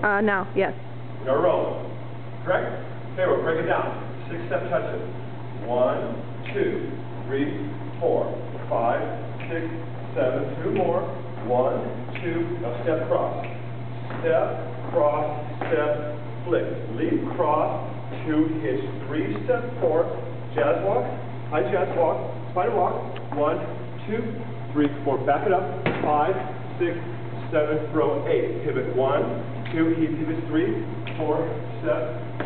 No, yes. No roll. Correct? Okay, we'll break it down. 6-step touches. 1, 2, 3, 4, 5, 6, 7. 2 more. 1, 2. Now step cross. Step, cross, step, flick. Leap, cross, 2, hitch, 3, step, 4. Jazz walk, high jazz walk, spider walk. 1, 2, 3, 4. Back it up. 5, 6, 7, throw 8. Pivot 1, 2, he pivots 3, 4, step,